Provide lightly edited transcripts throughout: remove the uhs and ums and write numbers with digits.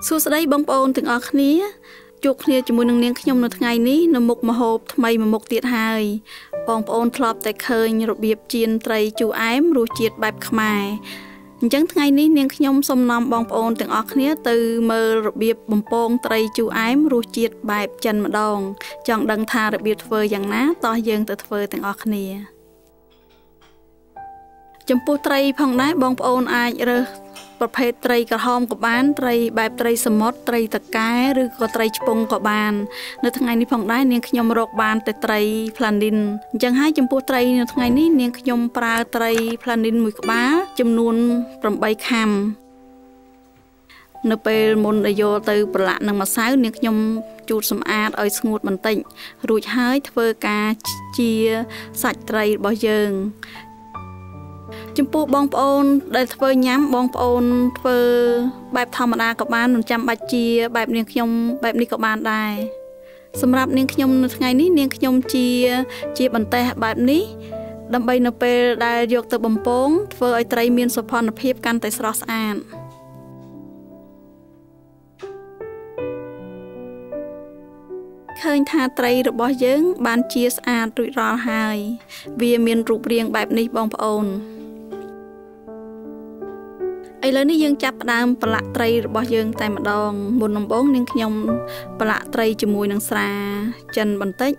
សួស្តីបងប្អូនទាំងអស់គ្នាជួបគ្នាជាមួយនឹងនាងខ្ញុំនៅថ្ងៃនេះនៅមុខម្ហូបថ្មីមួយមុខទៀតហើយបងប្អូនធ្លាប់តែឃើញរបៀបចៀនត្រីជូរអែមរសជាតិបែបខ្មែរអញ្ចឹងថ្ងៃនេះនាងខ្ញុំសូមនាំបងប្អូនទាំងអស់គ្នាទៅមើលរបៀបបំពងត្រីជូរអែមរសជាតិបែបចិនម្ដងចង់ដឹងថារបៀបធ្វើយ៉ាងណាតោះយើងទៅធ្វើទាំងអស់គ្នាចំពោះត្រីផងដែរបងប្អូនអាចរើសប្រភេទត្រីក្រហមក៏បានត្រីបែបត្រីសមុទ្រត្រីតកែឬក៏ត្រីឆ្ពង់ក៏បាននៅថ្ងៃនេះផងដែរនាងខ្ញុំរកបានតែត្រីផ្លានីនអញ្ចឹងហើយចំពោះត្រីនៅថ្ងៃនេះនាងខ្ញុំប្រើត្រីផ្លានីនមួយក្បាលចំនួន8ខាំនៅពេលមុនដែលយកទៅប្រឡាក់នឹងម្សៅនាងខ្ញុំជូតសម្អាតឲ្យស្ងួតបន្តិចរួចហើយធ្វើការជាសាច់ត្រីរបស់យើងចំពោះបងប្អូនដែលធ្វើញ៉ាំបងប្អូនធ្វើបែបធម្មតាក៏បានមិនចាំបាច់ជាបែបនាងខ្ញុំបែបនេះក៏បានដែរសម្រាប់នាងខ្ញុំនៅថ្ងៃនេះនាងខ្ញុំជាបន្ទះបែបនេះដើម្បីនៅពេលដែលយកទៅបំពងធ្វើឲ្យត្រីមានសោភ័ណភាពកាន់តែស្រស់ស្អាតឃើញថាត្រីរបស់យើងបានជាស្អាតរួចរាល់ហើយវាមានរូបរាងបែបនេះបងប្អូនឥឡូវនេះយើងចាប់ផ្ដើមប្រឡាក់ត្រីរបស់យើងតែម្ដងមុនដំបូងនាងខ្ញុំប្រឡាក់ត្រីជាមួយនឹងស្រាចិនបន្តិច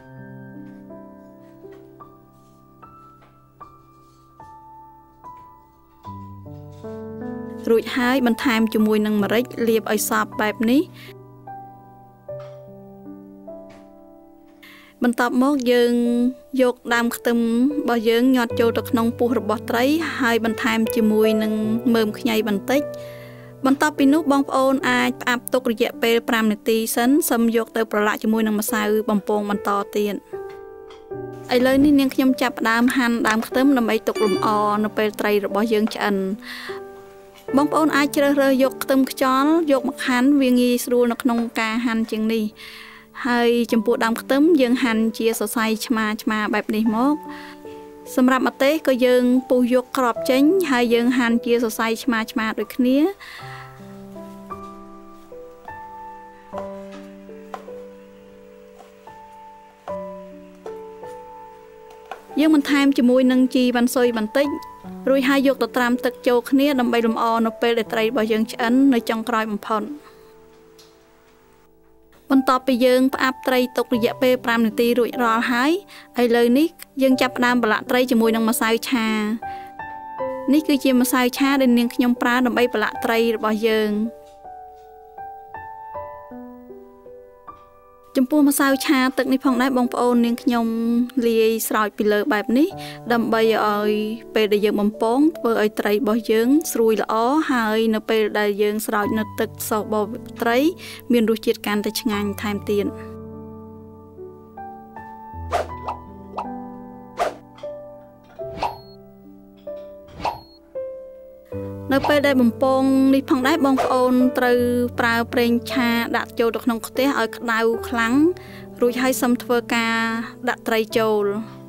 រួចហើយបន្ថែមជាមួយនឹងម្រេចលាបឲ្យសព្វបែបនេះបន្ទាប់មកយើងយកដើមខ្ទឹមរបស់យើងញាត់ចូលទៅក្នុងពោះរបស់ត្រីហើយបន្ថែមជាមួយនឹងមើមខ្ញីបន្តិចបន្ទាប់ពីនោះបងប្អូនអាចផ្អាប់ទុករយៈពេល5នាទីសិនសឹមយកទៅប្រឡាក់ជាមួយនឹងម្សៅបំពងបន្តទៀតឥឡូវនេះនាងខ្ញុំចាប់ផ្ដើមហាន់ដើមខ្ទឹមដើម្បីទុកលម្អនៅពេលត្រីរបស់យើងឆ្អិនបងប្អូនអាចជ្រើសរើសយកខ្ទឹមខ្យល់យកមកហាន់វាងាយស្រួលនៅក្នុងការហាន់ជាងនេះហើយចំពោះដើមខ្ទឹមយើងហាន់ជាសរសៃឆ្មាបែបនេះមកសម្រាប់ម្ទេសក៏យើងពុះយកក្របចេញហើយយើងហាន់ជាសរសៃឆ្មាដូចគ្នាយើងបន្ថែមជាមួយនឹងជីវ៉ាន់ស៊ុយបន្តិចរួចហើយយកទៅត្រាំទឹកចូលគ្នាដើម្បីលម្អនៅពេលដែលត្រីរបស់យើងឆ្អិននៅចុងក្រោយបំផុតបន្ទាប់ពីយើងផ្អាប់ត្រីទុករយៈពេល5នាទីរួចរាល់ហើយឥឡូវនេះយើងចាប់ផ្ដើមប្រឡាក់ត្រីជាមួយនឹងម្សៅឆានេះគឺជាម្សៅឆាដែលនាងខ្ញុំប្រើដើម្បីប្រឡាក់ត្រីរបស់យើងចំពោះម្សៅឆាទឹកនេះផងដែរបងប្អូននាងខ្ញុំលាយស្រោចពីលើបែបនេះដើម្បីឲ្យពេលដែលយើងបំពងធ្វើឲ្យត្រីរបស់យើងស្រួយល្អហើយនៅពេលដែលយើងស្រោចនៅទឹកសោសរបស់ត្រីមានរសជាតិកាន់តែឆ្ងាញ់ថែមទៀតនៅពេលដែលបំពងនេះផងដែរបងប្អូនត្រូវប្រើប្រេងឆាដាក់ចូលទៅក្នុងខ្ទះឲ្យក្តៅខ្លាំងរួចហើយសឹមធ្វើការដាក់ត្រីចូល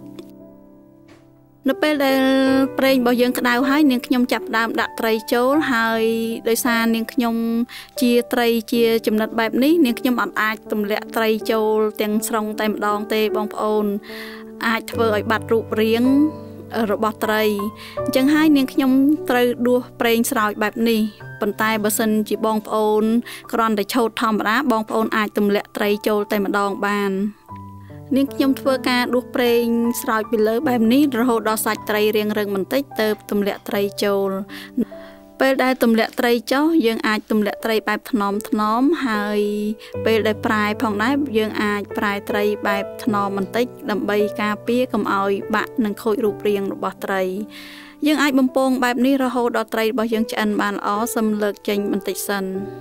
នៅពេលដែលប្រេងរបស់យើងក្តៅហើយនាងខ្ញុំចាប់ផ្ដើមដាក់ត្រីចូលហើយដោយសារនាងខ្ញុំជាត្រីជាចំណិតបែបនេះនាងខ្ញុំអាចទម្លាក់ត្រីចូលទាំងស្រុងតែម្ដងទេបងប្អូនអាចធ្វើឲ្យបាត់រូបរាងរបស់ត្រីអញ្ចឹងហើយនាងខ្ញុំត្រូវដួសប្រេងស្រោចបែបនេះប៉ុន្តែបើសិនជាបងប្អូនគ្រាន់តែឆូតធម្មតាបងប្អូនអាចទម្លាក់ត្រីចូលតែម្ដងបាននាងខ្ញុំធ្វើការដួសប្រេងស្រោចពីលើបែបនេះរហូតដល់សាច់ត្រីរាងរឹងបន្តិចទើបទម្លាក់ត្រីចូលពេលដែលទម្លាក់ត្រីចុះយើងអាចទម្លាក់ត្រីបែបថ្នមហើយពេលដែលប្រែផងដែរយើងអាចប្រែត្រីបែបថ្នមបន្តិចដើម្បីការពារកុំឲ្យបាក់និងខូចរូបរាងរបស់ត្រីយើងអាចបំពងបែបនេះរហូតដល់ត្រីរបស់យើងឆ្អិនបានល្អសឹមលើកចេញបន្តិចសិន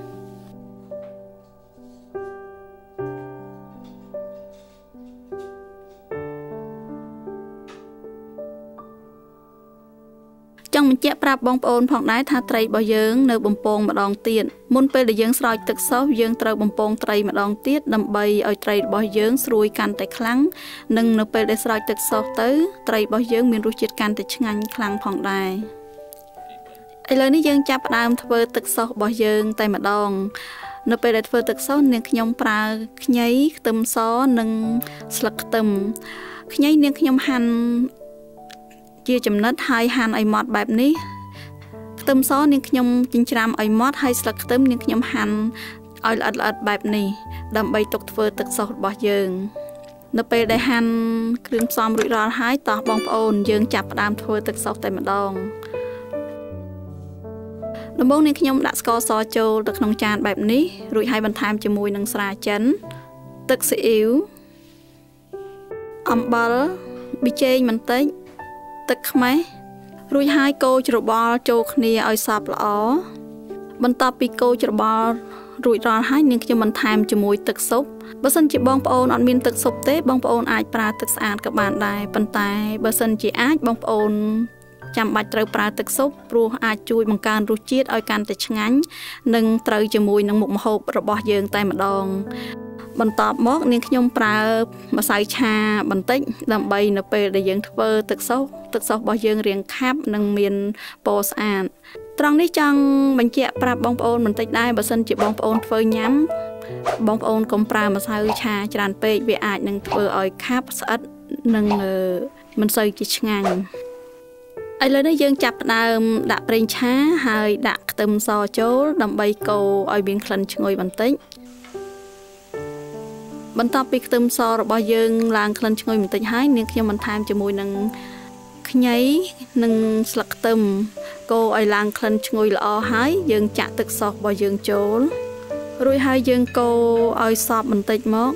ចង់បញ្ជាក់ប្រាប់បងប្អូនផងដែរថាត្រីរបស់យើងនៅបំពងម្ដងទៀតមុនពេលដែលយើងស្រោចទឹកសោសយើងត្រូវបំពងត្រីម្ដងទៀតដើម្បីឲ្យត្រីរបស់យើងស្រួយកាន់តែខ្លាំងនិងនៅពេលដែលស្រោចទឹកសោសទៅត្រីរបស់យើងមានរសជាតិកាន់តែឆ្ងាញ់ខ្លាំងផងដែរ ឥឥឡូវនេះយើងចាប់ផ្ដើមធ្វើទឹកស៊ុសរបស់យើងតែម្ដងនៅពេលដែលធ្វើទឹកស៊ុសនាងខ្ញុំប្រើខ្ញីខ្ទឹមសនិងស្លឹកខ្ទឹមខ្ញីនាងខ្ញុំហាន់ជាចំណិតហើយហាន់ឲ្យម៉ត់បែបនេះខ្ទឹមសនាងខ្ញុំចិញ្ច្រាំឲ្យម៉ត់ហើយស្លឹកខ្ទឹមនាងខ្ញុំហាន់ឲ្យល្អិតៗបែបនេះដើម្បីទុកធ្វើទឹកស៊ុសរបស់យើងនៅពេលដែលហាន់គ្រឿងផ្សំរួចរាល់ហើយតោះបងប្អូនយើងចាប់ផ្ដើមធ្វើទឹកស៊ុសតែម្ដងដំបូងនាងខ្ញុំដាក់ស្ករសចូលទៅក្នុងចានបែបនេះរួចហើយបន្ថែមជាមួយនឹងស្រាចិនទឹកស៊ីអ៊ីវអំបិលប៊ីចេងបន្តិចទឹកខ្មេះរួចហើយកូរច្របល់ចូលគ្នាឲ្យសព្វល្អបន្ទាប់ពីកូរច្របល់រួចរាល់ហើយនាងខ្ញុំបន្ថែមជាមួយទឹកស៊ុបបើសិនជាបងប្អូនអត់មានទឹកស៊ុបទេបងប្អូនអាចប្រើទឹកស្អាតក៏បានដែរប៉ុន្តែបើសិនជាអាចបងប្អូនចាំបាច់ត្រូវប្រើទឹកស៊ុបព្រោះអាចជួយបង្កើនរសជាតិឲ្យកាន់តែឆ្ងាញ់និងត្រូវជាមួយនឹងមុខម្ហូបរបស់យើងតែម្ដងបន្ទាប់មកនាងខ្ញុំប្រើម្សៅឆាបន្តិចដើម្បីនៅពេលដែលយើងធ្វើទឹកស៊ុសរបស់យើងរាងខាប់និងមានពណ៌ស្អាតត្រង់នេះចង់បញ្ជាក់ប្រាប់បងប្អូនបន្តិចដែរបើសិនជាបងប្អូនធ្វើញ៉ាំបងប្អូនកុំប្រើម្សៅឆាច្រើនពេកវាអាចនឹងធ្វើឲ្យខាប់ស្អិតនិងមិនសូវជាឆ្ងាញ់ឥឡូវនេះយើងចាប់ផ្ដើមដាក់ប្រេងឆាហើយដាក់ខ្ទឹមសចូលដើម្បីកូរឲ្យមានក្លិនឈ្ងុយបន្តិចបន្ទាប់ពីខ្ទឹមសរបស់យើងឡើងក្លិនឈ្ងុយបន្តិចហើយនាងខ្ញុំបន្ថែមជាមួយនឹងខ្ញីនិងស្លឹកខ្ទឹមកូរឲ្យឡើងក្លិនឈ្ងុយល្អហើយយើងចាក់ទឹកស៊ុសរបស់យើងចូលរួចហើយយើងកូរឲ្យសព្វបន្តិចមក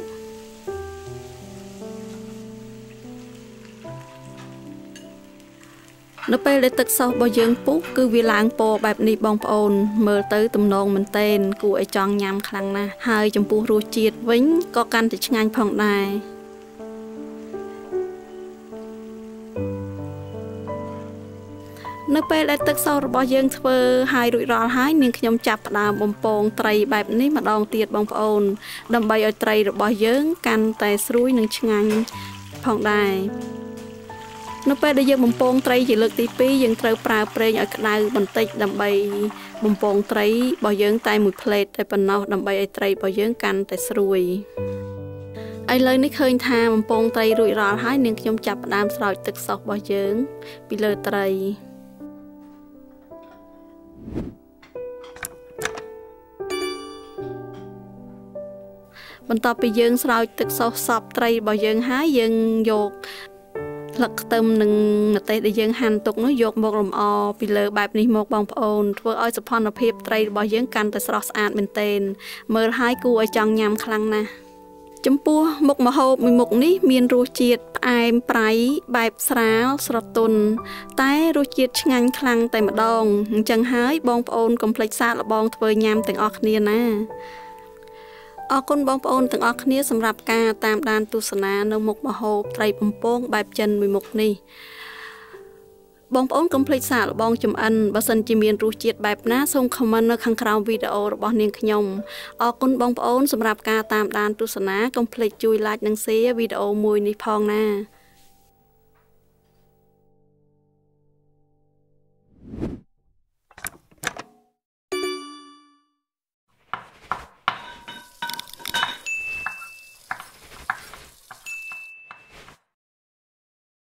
នៅពេលដែលទឹកស៊ុសរបស់យើងពុះគឺវាឡើងពណ៌បែបនេះបងប្អូនមើលទៅទំនងមែនទែនគួរឲ្យចង់ញ៉ាំខ្លាំងណាស់ហើយចំពោះរសជាតិវិញក៏កាន់តែឆ្ងាញ់ផងដែរនៅពេលដែលទឹកស៊ុសរបស់យើងធ្វើហើយរួចរាល់ហើយនាងខ្ញុំចាប់ផ្ដើមបំពងត្រីបែបនេះម្ដងទៀតបងប្អូនដើម្បីឲ្យត្រីរបស់យើងកាន់តែស្រួយនិងឆ្ងាញ់ផងដែរនៅពេលដែលយើងបំពងត្រីជាលើកទី2យើងត្រូវប្រើប្រេងឲ្យក្តៅបន្តិចដើម្បីបំពងត្រីរបស់យើងតែមួយភ្លែតតែប៉ុណ្ណោះដើម្បីឲ្យត្រីរបស់យើងកាន់តែស្រួយឥឡូវនេះឃើញថាបំពងត្រីរួចរាល់ហើយនាងខ្ញុំចាប់ផ្ដើមស្រោចទឹកស៊ុសរបស់យើងពីលើត្រីបន្ទាប់ពីយើងស្រោចទឹកស៊ុសសពត្រីរបស់យើងហើយយើងយកស្លឹកខ្ទឹមនិងម្ទេសដែលយើងហាន់ទុកនោះយកមករំអពីលើបែបនេះមកបងប្អូនធ្វើឲ្យសោភ័ណភាពត្រីរបស់យើងកាន់តែស្រស់ស្អាតមែនទែនមើលហើយគួរឲ្យចង់ញ៉ាំខ្លាំងណាស់ចំពោះមុខម្ហូបមួយមុខនេះមានរសជាតិផ្អែមប្រៃបែបស្រាលស្រទន់តែរសជាតិឆ្ងាញ់ខ្លាំងតែម្ដងអញ្ចឹងហើយបងប្អូនកុំភ្លេចសាកល្បងធ្វើញ៉ាំទាំងអស់គ្នាណាអរគុណបងប្អូនទាំងអស់គ្នាសម្រាប់ការតាមដានទស្សនានៅមុខម្ហូបត្រីបំពងបែបចិនមួយមុខនេះបងប្អូនកុំភ្លេចសាកល្បងចម្អិនបើសិនជាមានរសជាតិបែបណាសូមខមមិននៅខាងក្រោមវីដេអូរបស់នាងខ្ញុំអរគុណបងប្អូនសម្រាប់ការតាមដានទស្សនាកុំភ្លេចជួយ like និង share វីដេអូមួយនេះផងណា